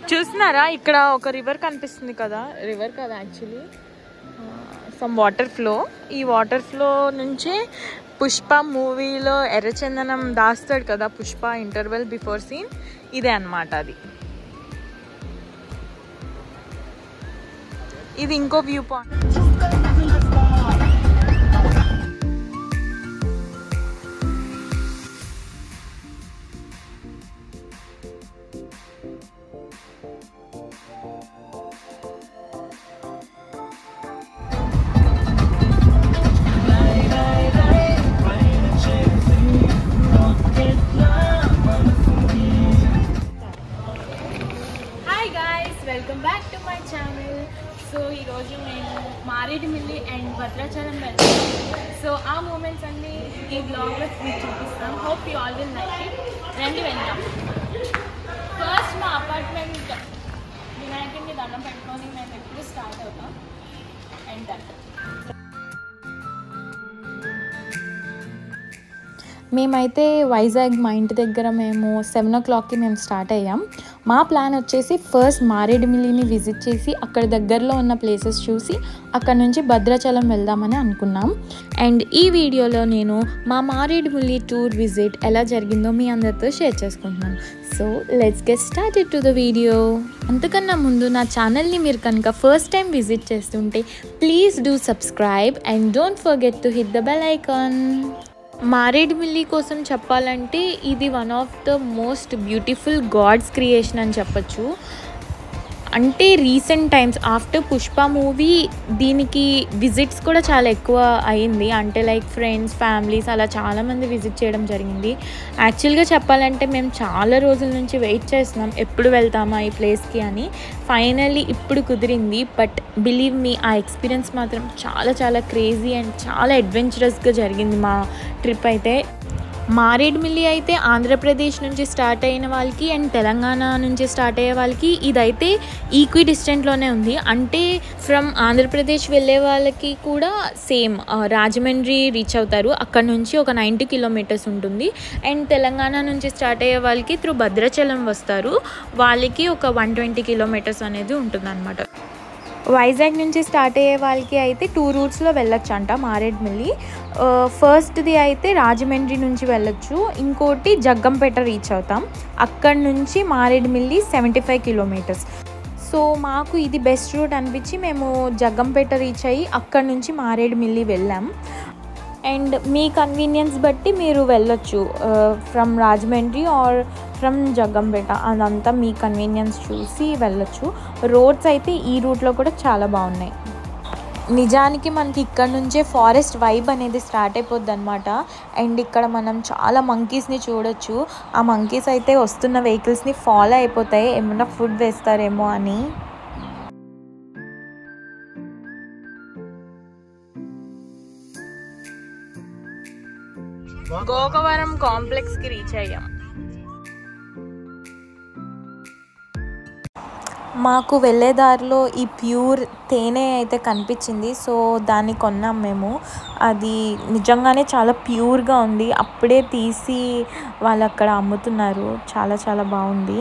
చూస్తున్నారా ఇక్కడ ఒక రివర్ కనిపిస్తుంది కదా, రివర్ కదా యాక్చువల్లీ సమ్ వాటర్ ఫ్లో. ఈ వాటర్ ఫ్లో నుంచే పుష్ప మూవీలో ఎర్రచందనం దాస్తాడు కదా పుష్ప ఇంటర్వెల్ బిఫోర్ సీన్, ఇదే అన్నమాట అది. ఇది ఇంకో view point. Welcome back to my channel. So ఈరోజు నేను మారేడుమిల్లి అండ్ భద్రాచలం వెళ్తాను. సో ఆ మూమెంట్స్ అన్నీ ఈ బ్లాగ్లో మీకు చూపిస్తాను. Hope you all will like it. రండి వెళ్దాం. ఫస్ట్ మా అపార్ట్మెంట్ వినాయకుడిని దండం పెట్టుకొని మేము ఎప్పుడు స్టార్ట్ అవుతాం. అండ్ దట్ మేమైతే వైజాగ్ మా ఇంటి దగ్గర మేము 7 o'clockకి మేము స్టార్ట్ అయ్యాం. మా ప్లాన్ వచ్చేసి ఫస్ట్ మారేడుమిల్లిని విజిట్ చేసి అక్కడ దగ్గరలో ఉన్న ప్లేసెస్ చూసి అక్కడ నుంచి భద్రాచలం వెళ్దామని అనుకున్నాం. అండ్ ఈ వీడియోలో నేను మా మారేడుమిల్లి టూర్ విజిట్ ఎలా జరిగిందో మీ అందరితో షేర్ చేసుకుంటున్నాను. So let's get started to the video. అంతకన్నా ముందు నా ఛానల్ని మీరు కనుక ఫస్ట్ టైం విజిట్ చేస్తుంటే please do subscribe and don't forget to hit the bell icon. Maredumilli కోసం చెప్పాలంటే ఇది one of the most beautiful god's creation అని చెప్పచ్చు. అంటే recent times after Pushpa movie దీనికి విజిట్స్ కూడా చాలా ఎక్కువ అయింది. అంటే లైక్ ఫ్రెండ్స్, ఫ్యామిలీస్ అలా చాలామంది విజిట్ చేయడం జరిగింది. యాక్చువల్గా చెప్పాలంటే మేము చాలా రోజుల నుంచి వెయిట్ చేస్తున్నాం ఎప్పుడు వెళ్తామా ఈ ప్లేస్కి అని. ఫైనల్లీ ఇప్పుడు కుదిరింది. బట్ బిలీవ్ మీ, ఆ ఎక్స్పీరియన్స్ మాత్రం చాలా చాలా క్రేజీ అండ్ చాలా అడ్వెంచరస్గా జరిగింది మా ట్రిప్ అయితే. మారేడుమిల్లి అయితే ఆంధ్రప్రదేశ్ నుంచి స్టార్ట్ అయిన వాళ్ళకి అండ్ తెలంగాణ నుంచి స్టార్ట్ అయ్యే వాళ్ళకి ఇదైతే ఈక్వి డిస్టెంట్లోనే ఉంది. అంటే ఫ్రమ్ ఆంధ్రప్రదేశ్ వెళ్ళే వాళ్ళకి కూడా సేమ్ రాజమండ్రి రీచ్ అవుతారు. అక్కడ నుంచి ఒక 90 kilometers ఉంటుంది. అండ్ తెలంగాణ నుంచి స్టార్ట్ అయ్యే వాళ్ళకి త్రూ భద్రాచలం వస్తారు, వాళ్ళకి ఒక 120 kilometers అనేది ఉంటుంది అన్నమాట. వైజాగ్ నుంచి స్టార్ట్ అయ్యే వాళ్ళకి అయితే 2 routesలో వెళ్ళొచ్చు అంట మారేడుమిల్లి. ఫస్ట్ది అయితే రాజమండ్రి నుంచి వెళ్ళొచ్చు, ఇంకోటి జగ్గంపేట రీచ్ అవుతాం. అక్కడి నుంచి మారేడుమిల్లి 75 kilometers. సో మాకు ఇది బెస్ట్ రూట్ అనిపించి మేము జగ్గంపేట రీచ్ అయ్యి అక్కడి నుంచి మారేడుమిల్లి వెళ్ళాం. అండ్ మీ కన్వీనియన్స్ బట్టి మీరు వెళ్ళొచ్చు, from Rajahmundry or from Jaggampeta, అదంతా మీ కన్వీనియన్స్ చూసి వెళ్ళొచ్చు. రోడ్స్ అయితే ఈ రూట్లో కూడా చాలా బాగున్నాయి. నిజానికి మనకి ఇక్కడ నుంచే ఫారెస్ట్ వైబ్ అనేది స్టార్ట్ అయిపోద్ది అనమాట. అండ్ ఇక్కడ మనం చాలా మంకీస్ని చూడొచ్చు. ఆ మంకీస్ అయితే వస్తున్న వెహికల్స్ని ఫాలో అయిపోతాయి, ఏమన్నా ఫుడ్ వేస్తారేమో అని. గోకవరం కాంప్లెక్స్కి రీచ్ అయ్యాం. మాకు వెళ్ళేదారిలో ఈ ప్యూర్ తేనె అయితే కనిపించింది. సో దాన్ని కొన్నాం మేము. అది నిజంగానే చాలా ప్యూర్గా ఉంది. అప్పుడే తీసి వాళ్ళు అక్కడ అమ్ముతున్నారు. చాలా చాలా బాగుంది.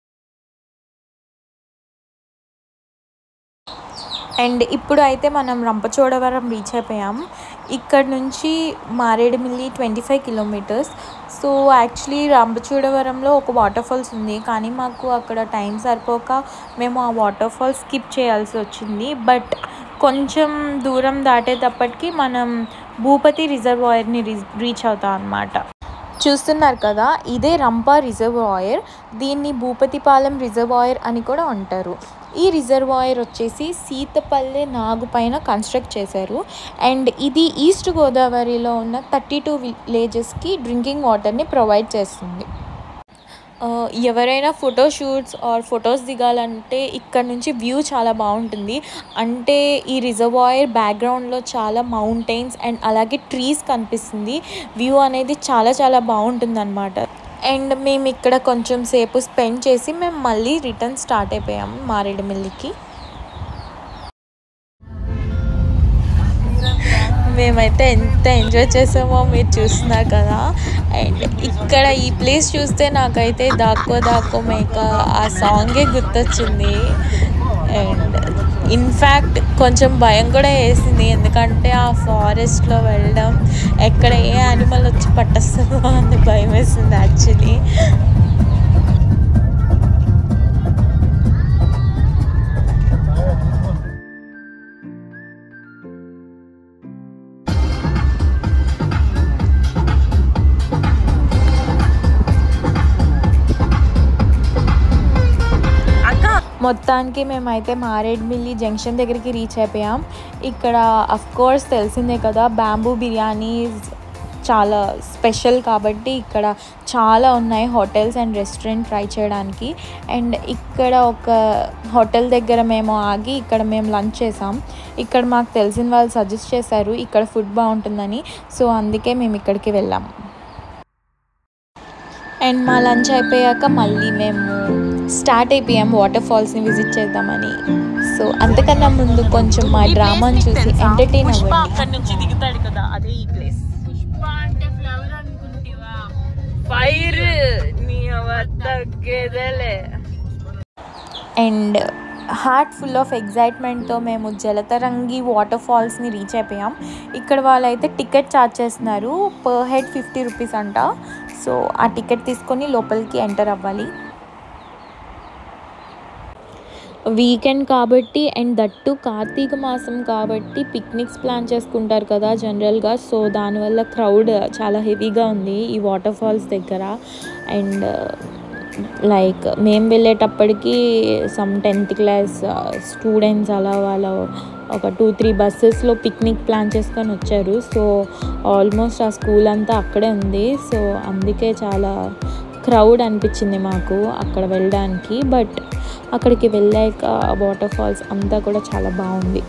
అండ్ ఇప్పుడు అయితే మనం రంపచోడవరం రీచ్ అయిపోయాం. ఇక్కడ నుంచి మారేడుమిల్లి 25 kilometers. సో యాక్చువల్లీ రంపచోడవరంలో ఒక వాటర్ ఫాల్స్ ఉంది, కానీ మాకు అక్కడ టైం సరిపోక మేము ఆ వాటర్ ఫాల్స్ స్కిప్ చేయాల్సి వచ్చింది. బట్ కొంచెం దూరం దాటేటప్పటికి మనం భూపతి రిజర్వాయర్ని రీచ్ అవుతాం అన్నమాట. చూస్తున్నారు కదా, ఇదే రంప రిజర్వాయర్. దీన్ని భూపతిపాలెం రిజర్వాయర్ అని కూడా అంటారు. ఈ రిజర్వాయర్ వచ్చేసి సీతపల్లె నాగు పైన కన్స్ట్రక్ట్ చేశారు. అండ్ ఇది ఈస్ట్ గోదావరిలో ఉన్న 32 villagesకి డ్రింకింగ్ వాటర్ని ప్రొవైడ్ చేస్తుంది. ఎవరైనా ఫోటోషూట్స్ ఆర్ ఫొటోస్ దిగాలంటే ఇక్కడ నుంచి వ్యూ చాలా బాగుంటుంది. అంటే ఈ రిజర్వాయర్ బ్యాక్గ్రౌండ్లో చాలా మౌంటైన్స్ అండ్ అలాగే ట్రీస్ కనిపిస్తుంది. వ్యూ అనేది చాలా చాలా బాగుంటుంది అన్నమాట. అండ్ మేము ఇక్కడ కొంచెం సేపు స్పెండ్ చేసి మేము మళ్ళీ రిటర్న్ స్టార్ట్ అయిపోయాము మారేడుమిల్లికి. మేమైతే ఎంత ఎంజాయ్ చేసామో మీరు చూస్తున్నారు కదా. అండ్ ఇక్కడ ఈ ప్లేస్ చూస్తే నాకైతే దాక్కో దాక్కో మేక ఆ సాంగే గుర్తొచ్చింది. అండ్ ఇన్ఫ్యాక్ట్ కొంచెం భయం కూడా వేసింది, ఎందుకంటే ఆ ఫారెస్ట్లో వెళ్ళడం ఎక్కడ ఏ యానిమల్ వచ్చి పట్టేస్తుందో అని భయం వేసింది యాక్చువల్లీ. మొత్తానికి మేమైతే మారేడుమిల్లి జంక్షన్ దగ్గరికి రీచ్ అయిపోయాం. ఇక్కడ అఫ్కోర్స్ తెలిసిందే కదా, బ్యాంబూ బిర్యానీ చాలా స్పెషల్ కాబట్టి ఇక్కడ చాలా ఉన్నాయి హోటల్స్ అండ్ రెస్టారెంట్ ట్రై చేయడానికి. అండ్ ఇక్కడ ఒక హోటల్ దగ్గర మేము ఆగి ఇక్కడ మేము లంచ్ చేసాం. ఇక్కడ మాకు తెలిసిన వాళ్ళు సజెస్ట్ చేశారు ఇక్కడ ఫుడ్ బాగుంటుందని, సో అందుకే మేము ఇక్కడికి వెళ్ళాం. అండ్ మా లంచ్ అయిపోయాక మళ్ళీ మేము స్టార్ట్ అయిపోయాం వాటర్ ఫాల్స్ని విజిట్ చేద్దామని. సో అంతకన్నా ముందు కొంచెం మా డ్రామాని చూసి ఎంటర్టైన్ అవ్వండి. అక్కడి నుంచి దిగుతాడు కదా, అదే ఈ ప్లేస్. పుష్ప అంటే ఫ్లవర్ అనుకుంటేవా, ఫైర్ నీ తగ్గేదేలే. అండ్ హార్ట్ ఫుల్ ఆఫ్ ఎగ్జైట్మెంట్తో మేము జలతరంగి వాటర్ ఫాల్స్ని రీచ్ అయిపోయాం. ఇక్కడ వాళ్ళైతే టికెట్ ఛార్జ్ చేస్తున్నారు, పర్ హెడ్ 50 రూపీస్ అంట. సో ఆ టికెట్ తీసుకొని లోపలికి ఎంటర్ అవ్వాలి. వీకెండ్ కాబట్టి అండ్ దట్టు కార్తీక మాసం కాబట్టి పిక్నిక్స్ ప్లాన్ చేసుకుంటారు కదా జనరల్గా. సో దానివల్ల క్రౌడ్ చాలా హెవీగా ఉంది ఈ వాటర్ ఫాల్స్ దగ్గర. అండ్ లైక్ మేము వెళ్ళేటప్పటికి సమ్ 10th క్లాస్ స్టూడెంట్స్ అలా వాళ్ళ ఒక 2-3 బస్సెస్లో పిక్నిక్ ప్లాన్ చేసుకొని వచ్చారు. సో ఆల్మోస్ట్ ఆ స్కూల్ అంతా అక్కడే ఉంది. సో అందుకే చాలా క్రౌడ్ అనిపించింది మాకు అక్కడ వెళ్ళడానికి. బట్ అక్కడికి వెళ్ళాక వాటర్ ఫాల్స్ అంతా కూడా చాలా బాగుంది.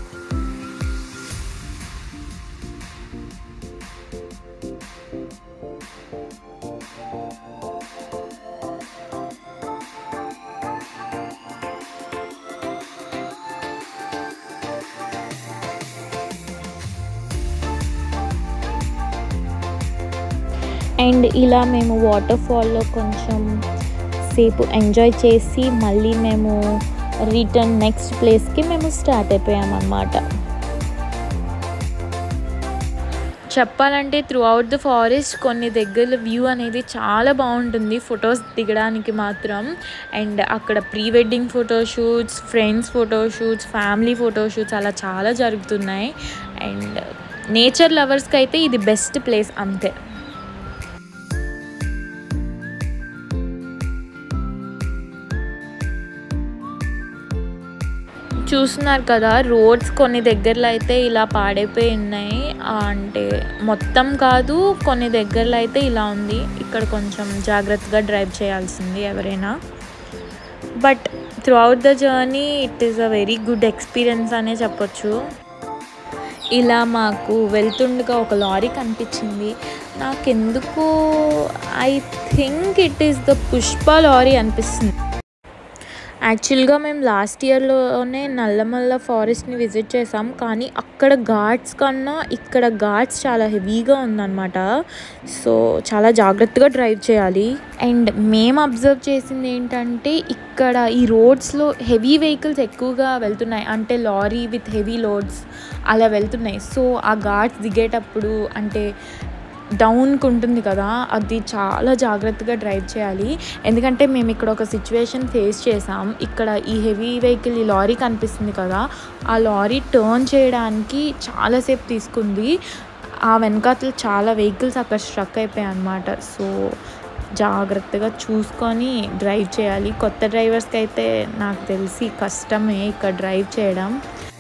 అండ్ ఇలా మేము వాటర్ ఫాల్లో కొంచెం సేపు ఎంజాయ్ చేసి మళ్ళీ మేము రిటర్న్ నెక్స్ట్ ప్లేస్కి మేము స్టార్ట్ అయిపోయామన్నమాట. చెప్పాలంటే త్రూ అవుట్ ద ఫారెస్ట్ కొన్ని దగ్గర వ్యూ అనేది చాలా బాగుంటుంది ఫొటోస్ దిగడానికి మాత్రం. అండ్ అక్కడ pre wedding photoshoots, friends photoshoots, family photoshoots అలా చాలా జరుగుతున్నాయి. అండ్ నేచర్ లవర్స్కి అయితే ఇది బెస్ట్ ప్లేస్ అంతే. చూస్తున్నారు కదా, రోడ్స్ కొన్ని దగ్గరలో అయితే ఇలా పాడైపోయి ఉన్నాయి. అంటే మొత్తం కాదు, కొన్ని దగ్గరలో అయితే ఇలా ఉంది. ఇక్కడ కొంచెం జాగ్రత్తగా డ్రైవ్ చేయాల్సింది ఎవరైనా. But throughout the journey it is a very good experience అనే చెప్పొచ్చు. ఇలా మాకు వెళ్తుండగా ఒక లారీ కనిపించింది. నాకెందుకు I think it is the Pushpa lorry అనిపిస్తుంది. యాక్చువల్గా మేము లాస్ట్ ఇయర్లోనే నల్లమల్ల ఫారెస్ట్ని విజిట్ చేసాం, కానీ అక్కడ ఘాట్స్ కన్నా ఇక్కడ ఘాట్స్ చాలా హెవీగా ఉందన్నమాట. సో చాలా జాగ్రత్తగా డ్రైవ్ చేయాలి. అండ్ మేము అబ్జర్వ్ చేసింది ఏంటంటే ఇక్కడ ఈ రోడ్స్లో హెవీ వెహికల్స్ ఎక్కువగా వెళ్తున్నాయి, అంటే లారీ విత్ హెవీ లోడ్స్ అలా వెళ్తున్నాయి. సో ఆ ఘాట్స్ దిగేటప్పుడు అంటే డౌన్కి ఉంటుంది కదా, అది చాలా జాగ్రత్తగా డ్రైవ్ చేయాలి. ఎందుకంటే మేము ఇక్కడ ఒక సిచ్యువేషన్ ఫేస్ చేసాం. ఇక్కడ ఈ హెవీ వెహికల్, ఈ లారీ కనిపిస్తుంది కదా, ఆ లారీ టర్న్ చేయడానికి చాలాసేపు తీసుకుంది. ఆ వెనకాతలు చాలా వెహికల్స్ అక్కడ స్ట్రక్ అయిపోయాయి అన్నమాట. సో జాగ్రత్తగా చూసుకొని డ్రైవ్ చేయాలి. కొత్త డ్రైవర్స్కి అయితే నాకు తెలిసి కష్టమే ఇక్కడ డ్రైవ్ చేయడం.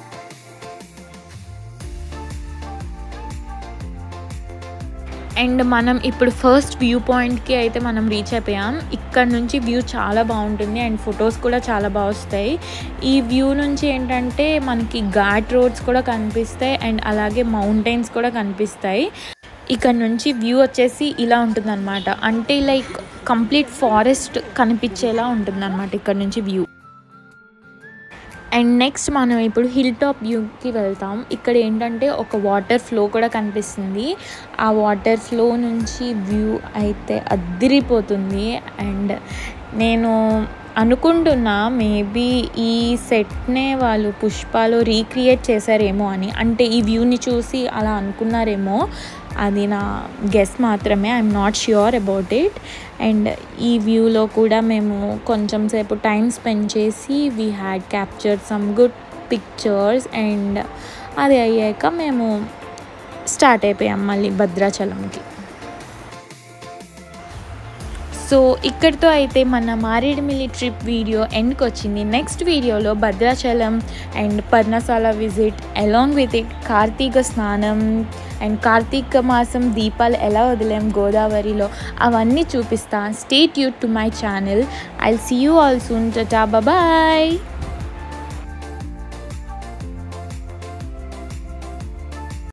అండ్ మనం ఇప్పుడు ఫస్ట్ వ్యూ పాయింట్కి అయితే మనం రీచ్ అయిపోయాం. ఇక్కడ నుంచి వ్యూ చాలా బాగుంటుంది అండ్ ఫొటోస్ కూడా చాలా బాగా వస్తాయి. ఈ వ్యూ నుంచి ఏంటంటే మనకి ఘాట్ రోడ్స్ కూడా కనిపిస్తాయి అండ్ అలాగే మౌంటైన్స్ కూడా కనిపిస్తాయి. ఇక్కడ నుంచి వ్యూ వచ్చేసి ఇలా ఉంటుందన్నమాట, అంటే లైక్ కంప్లీట్ ఫారెస్ట్ కనిపించేలా ఉంటుందన్నమాట ఇక్కడ నుంచి వ్యూ. అండ్ నెక్స్ట్ మనం ఇప్పుడు హిల్ టాప్ వ్యూకి వెళ్తాం. ఇక్కడ ఏంటంటే ఒక వాటర్ ఫ్లో కూడా కనిపిస్తుంది. ఆ వాటర్ ఫ్లో నుంచి వ్యూ అయితే అదిరిపోతుంది. అండ్ నేను అనుకుంటున్నా మేబీ ఈ సెట్నే వాళ్ళు పుష్పలో రీక్రియేట్ చేశారేమో అని. అంటే ఈ వ్యూని చూసి అలా అనుకున్నారేమో, అది నా గెస్ మాత్రమే. I'm not sure about it. And ఈ వ్యూలో కూడా మేము కొంచెం సేపు టైం స్పెండ్ చేసి we had captured some good pictures. And అది అయ్యాక మేము స్టార్ట్ అయిపోయాం మళ్ళీ భద్రాచలంకి. సో ఇక్కడితో అయితే మన మారేడుమిల్లి ట్రిప్ వీడియో ఎండ్కి వచ్చింది. నెక్స్ట్ వీడియోలో Bhadrachalam and Parnasala visit along with it Karthika స్నానం అండ్ కార్తీక మాసం దీపాలు ఎలా వదిలాం గోదావరిలో అవన్నీ చూపిస్తాను. Stay tuned to my channel. I'll see you all soon. Tata, bye.